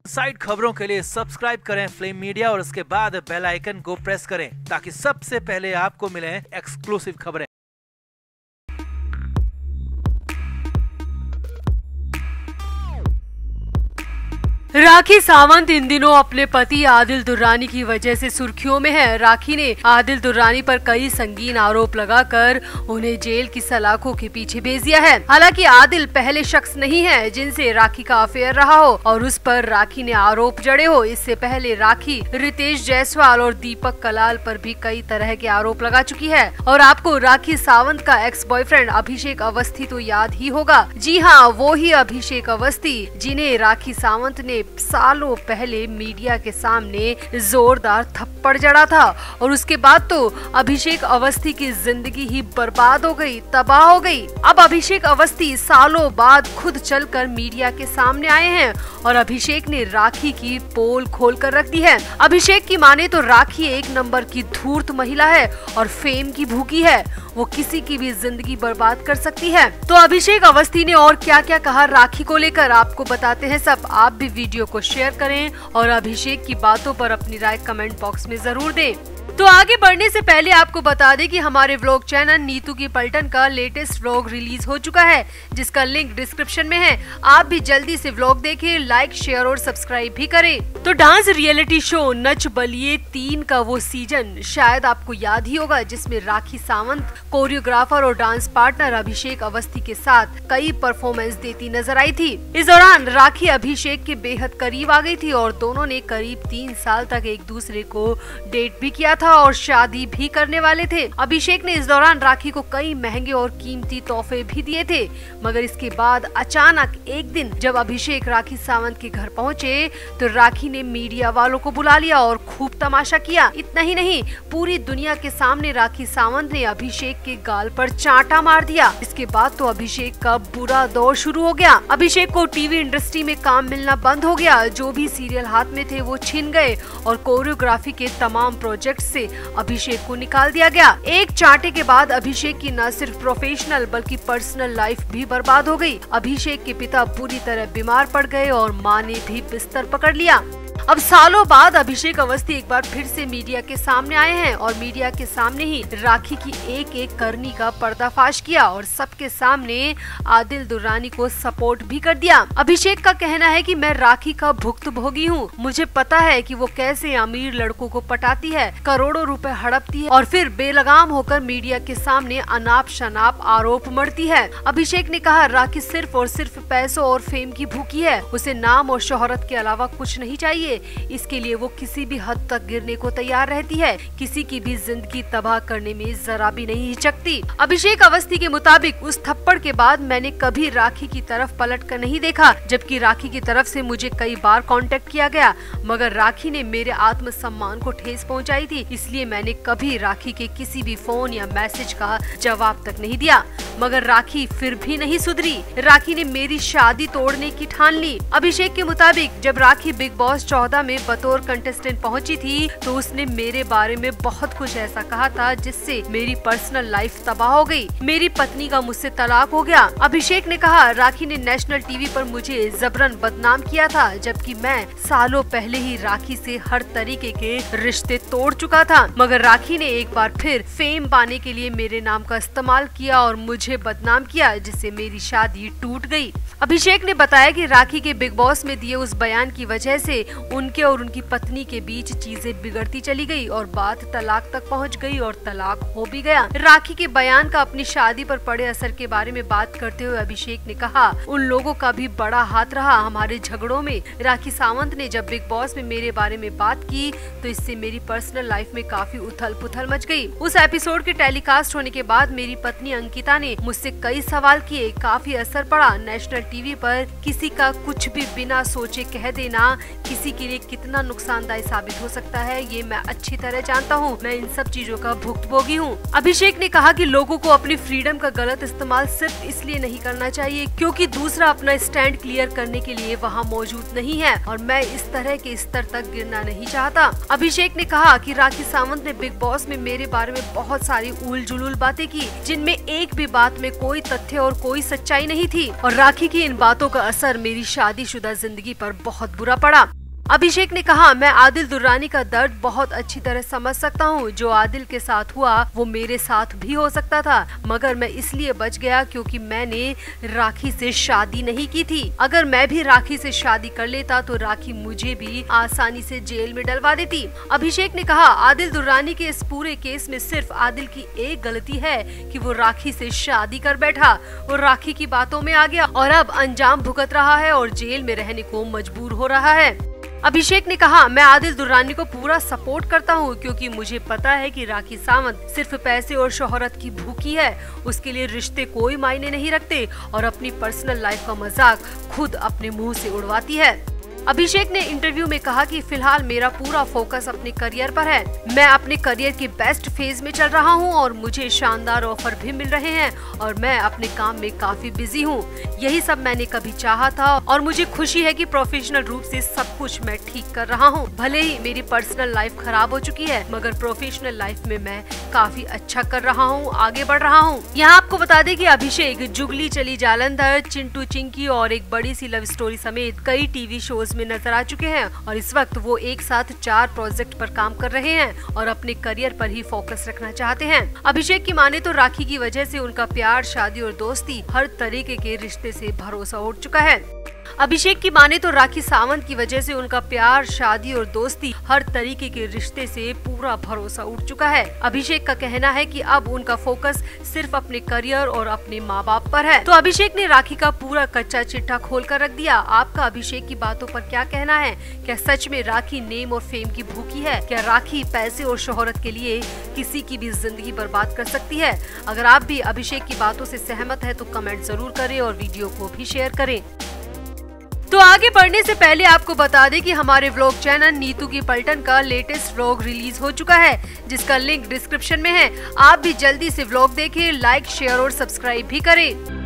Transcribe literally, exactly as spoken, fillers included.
Side खबरों के लिए सब्सक्राइब करें फ्लेम मीडिया और उसके बाद बेल आइकन को प्रेस करें ताकि सबसे पहले आपको मिले एक्सक्लूसिव खबरें। राखी सावंत इन दिनों अपने पति आदिल दुर्रानी की वजह से सुर्खियों में है। राखी ने आदिल दुर्रानी पर कई संगीन आरोप लगाकर उन्हें जेल की सलाखों के पीछे भेज दिया है। हालांकि आदिल पहले शख्स नहीं है जिनसे राखी का अफेयर रहा हो और उस पर राखी ने आरोप जड़े हो। इससे पहले राखी रितेश जायसवाल और दीपक कलाल पर भी कई तरह के आरोप लगा चुकी है। और आपको राखी सावंत का एक्स बॉयफ्रेंड अभिषेक अवस्थी तो याद ही होगा। जी हाँ, वो ही अभिषेक अवस्थी जिन्हें राखी सावंत ने सालों पहले मीडिया के सामने जोरदार थप्पड़ जड़ा था और उसके बाद तो अभिषेक अवस्थी की जिंदगी ही बर्बाद हो गई, तबाह हो गई। अब अभिषेक अवस्थी सालों बाद खुद चलकर मीडिया के सामने आए हैं और अभिषेक ने राखी की पोल खोल कर रख दी है। अभिषेक की माने तो राखी एक नंबर की धूर्त महिला है और फेम की भूखी है। वो किसी की भी जिंदगी बर्बाद कर सकती है। तो अभिषेक अवस्थी ने और क्या क्या कहा राखी को लेकर, आपको बताते हैं सब। आप भी वीडियो को शेयर करें और अभिषेक की बातों पर अपनी राय कमेंट बॉक्स में जरूर दें। तो आगे बढ़ने से पहले आपको बता दें कि हमारे व्लॉग चैनल नीतू की पलटन का लेटेस्ट व्लॉग रिलीज हो चुका है, जिसका लिंक डिस्क्रिप्शन में है। आप भी जल्दी से व्लॉग देखें, लाइक शेयर और सब्सक्राइब भी करें। तो dance reality show Nach Baliye तीन का वो सीजन शायद आपको याद ही होगा, जिसमें राखी सावंत कोरियोग्राफर और डांस पार्टनर अभिषेक अवस्थी के साथ कई परफॉर्मेंस देती नजर आई थी। इस दौरान राखी अभिषेक के बेहद करीब आ गई थी और दोनों ने करीब तीन साल तक एक दूसरे को डेट भी किया था और शादी भी करने वाले थे। अभिषेक ने इस दौरान राखी को कई महंगे और कीमती तोहफे भी दिए थे, मगर इसके बाद अचानक एक दिन जब अभिषेक राखी सावंत के घर पहुंचे तो राखी ने मीडिया वालों को बुला लिया और खूब तमाशा किया। इतना ही नहीं, पूरी दुनिया के सामने राखी सावंत ने अभिषेक के गाल पर चांटा मार दिया। इसके बाद तो अभिषेक का बुरा दौर शुरू हो गया। अभिषेक को टीवी इंडस्ट्री में काम मिलना बंद हो गया। जो भी सीरियल हाथ में थे वो छिन गए और कोरियोग्राफी के तमाम प्रोजेक्ट से अभिषेक को निकाल दिया गया। एक चांटे के बाद अभिषेक की न सिर्फ प्रोफेशनल बल्कि पर्सनल लाइफ भी बर्बाद हो गई। अभिषेक के पिता पूरी तरह बीमार पड़ गए और मां ने भी बिस्तर पकड़ लिया। अब सालों बाद अभिषेक अवस्थी एक बार फिर से मीडिया के सामने आए हैं और मीडिया के सामने ही राखी की एक एक करनी का पर्दाफाश किया और सबके सामने आदिल दुर्रानी को सपोर्ट भी कर दिया। अभिषेक का कहना है कि मैं राखी का भुक्तभोगी हूँ, मुझे पता है कि वो कैसे अमीर लड़कों को पटाती है, करोड़ों रुपए हड़पती है और फिर बेलगाम होकर मीडिया के सामने अनाप शनाप आरोप मढ़ती है। अभिषेक ने कहा राखी सिर्फ और सिर्फ पैसों और फेम की भूखी है, उसे नाम और शोहरत के अलावा कुछ नहीं चाहिए। इसके लिए वो किसी भी हद तक गिरने को तैयार रहती है, किसी की भी जिंदगी तबाह करने में जरा भी नहीं हिचकती। अभिषेक अवस्थी के मुताबिक उस थप्पड़ के बाद मैंने कभी राखी की तरफ पलट कर नहीं देखा, जबकि राखी की तरफ से मुझे कई बार कांटेक्ट किया गया, मगर राखी ने मेरे आत्मसम्मान को ठेस पहुंचाई थी, इसलिए मैंने कभी राखी के किसी भी फोन या मैसेज का जवाब तक नहीं दिया। मगर राखी फिर भी नहीं सुधरी। राखी ने मेरी शादी तोड़ने की ठान ली। अभिषेक के मुताबिक जब राखी बिग बॉस चौदह में बतौर कंटेस्टेंट पहुंची थी तो उसने मेरे बारे में बहुत कुछ ऐसा कहा था जिससे मेरी पर्सनल लाइफ तबाह हो गई। मेरी पत्नी का मुझसे तलाक हो गया। अभिषेक ने कहा राखी ने नेशनल टीवी पर मुझे जबरन बदनाम किया था, जबकि मैं सालों पहले ही राखी से हर तरीके के रिश्ते तोड़ चुका था, मगर राखी ने एक बार फिर फेम पाने के लिए मेरे नाम का इस्तेमाल किया और मुझे बदनाम किया, जिससे मेरी शादी टूट गई। अभिषेक ने बताया कि राखी के बिग बॉस में दिए उस बयान की वजह से उनके और उनकी पत्नी के बीच चीजें बिगड़ती चली गई और बात तलाक तक पहुंच गई और तलाक हो भी गया। राखी के बयान का अपनी शादी पर पड़े असर के बारे में बात करते हुए अभिषेक ने कहा उन लोगों का भी बड़ा हाथ रहा हमारे झगड़ों में। राखी सावंत ने जब बिग बॉस में मेरे बारे में बात की तो इससे मेरी पर्सनल लाइफ में काफी उथल पुथल मच गई। उस एपिसोड के टेलीकास्ट होने के बाद मेरी पत्नी अंकिता ने मुझसे कई सवाल किए, काफी असर पड़ा। नेशनल टीवी पर किसी का कुछ भी बिना सोचे कह देना किसी के के लिए कितना नुकसानदायी साबित हो सकता है ये मैं अच्छी तरह जानता हूँ। मैं इन सब चीजों का भुक्तभोगी हूँ। अभिषेक ने कहा कि लोगों को अपनी फ्रीडम का गलत इस्तेमाल सिर्फ इसलिए नहीं करना चाहिए क्योंकि दूसरा अपना स्टैंड क्लियर करने के लिए वहाँ मौजूद नहीं है और मैं इस तरह के स्तर तक गिरना नहीं चाहता। अभिषेक ने कहा कि राखी सावंत ने बिग बॉस में मेरे बारे में बहुत सारी उल जुलूल बातें की जिनमें एक भी बात में कोई तथ्य और कोई सच्चाई नहीं थी और राखी की इन बातों का असर मेरी शादीशुदा जिंदगी पर बहुत बुरा पड़ा। अभिषेक ने कहा मैं आदिल दुर्रानी का दर्द बहुत अच्छी तरह समझ सकता हूँ। जो आदिल के साथ हुआ वो मेरे साथ भी हो सकता था मगर मैं इसलिए बच गया क्योंकि मैंने राखी से शादी नहीं की थी। अगर मैं भी राखी से शादी कर लेता तो राखी मुझे भी आसानी से जेल में डलवा देती। अभिषेक ने कहा आदिल दुर्रानी के इस पूरे केस में सिर्फ आदिल की एक गलती है कि वो राखी से शादी कर बैठा। वो राखी की बातों में आ गया और अब अंजाम भुगत रहा है और जेल में रहने को मजबूर हो रहा है। अभिषेक ने कहा मैं आदिल दुर्रानी को पूरा सपोर्ट करता हूँ क्योंकि मुझे पता है कि राखी सावंत सिर्फ पैसे और शोहरत की भूखी है। उसके लिए रिश्ते कोई मायने नहीं रखते और अपनी पर्सनल लाइफ का मजाक खुद अपने मुंह से उड़वाती है। अभिषेक ने इंटरव्यू में कहा कि फिलहाल मेरा पूरा फोकस अपने करियर पर है। मैं अपने करियर के बेस्ट फेज में चल रहा हूं और मुझे शानदार ऑफर भी मिल रहे हैं और मैं अपने काम में काफी बिजी हूं। यही सब मैंने कभी चाहा था और मुझे खुशी है कि प्रोफेशनल रूप से सब कुछ मैं ठीक कर रहा हूं। भले ही मेरी पर्सनल लाइफ खराब हो चुकी है मगर प्रोफेशनल लाइफ में मैं काफी अच्छा कर रहा हूँ, आगे बढ़ रहा हूँ। यहाँ आपको बता दें कि अभिषेक जुगली चली जालंधर, चिंटू चिंकी और एक बड़ी सी लव स्टोरी समेत कई टीवी शोज में नजर आ चुके हैं और इस वक्त वो एक साथ चार प्रोजेक्ट पर काम कर रहे हैं और अपने करियर पर ही फोकस रखना चाहते हैं। अभिषेक की माने तो राखी की वजह से उनका प्यार, शादी और दोस्ती हर तरीके के रिश्ते से भरोसा उठ चुका है। अभिषेक की माने तो राखी सावंत की वजह से उनका प्यार, शादी और दोस्ती हर तरीके के रिश्ते से पूरा भरोसा उठ चुका है। अभिषेक का कहना है कि अब उनका फोकस सिर्फ अपने करियर और अपने माँ बाप पर है। तो अभिषेक ने राखी का पूरा कच्चा चिट्ठा खोल कर रख दिया। आपका अभिषेक की बातों पर क्या कहना है? क्या सच में राखी नेम और फेम की भूखी है? क्या राखी पैसे और शोहरत के लिए किसी की भी जिंदगी बर्बाद कर सकती है? अगर आप भी अभिषेक की बातों से सहमत है तो कमेंट जरूर करें और वीडियो को भी शेयर करें। तो आगे बढ़ने से पहले आपको बता दें कि हमारे व्लॉग चैनल नीतू की पलटन का लेटेस्ट व्लॉग रिलीज हो चुका है जिसका लिंक डिस्क्रिप्शन में है। आप भी जल्दी से व्लॉग देखें, लाइक, शेयर और सब्सक्राइब भी करें।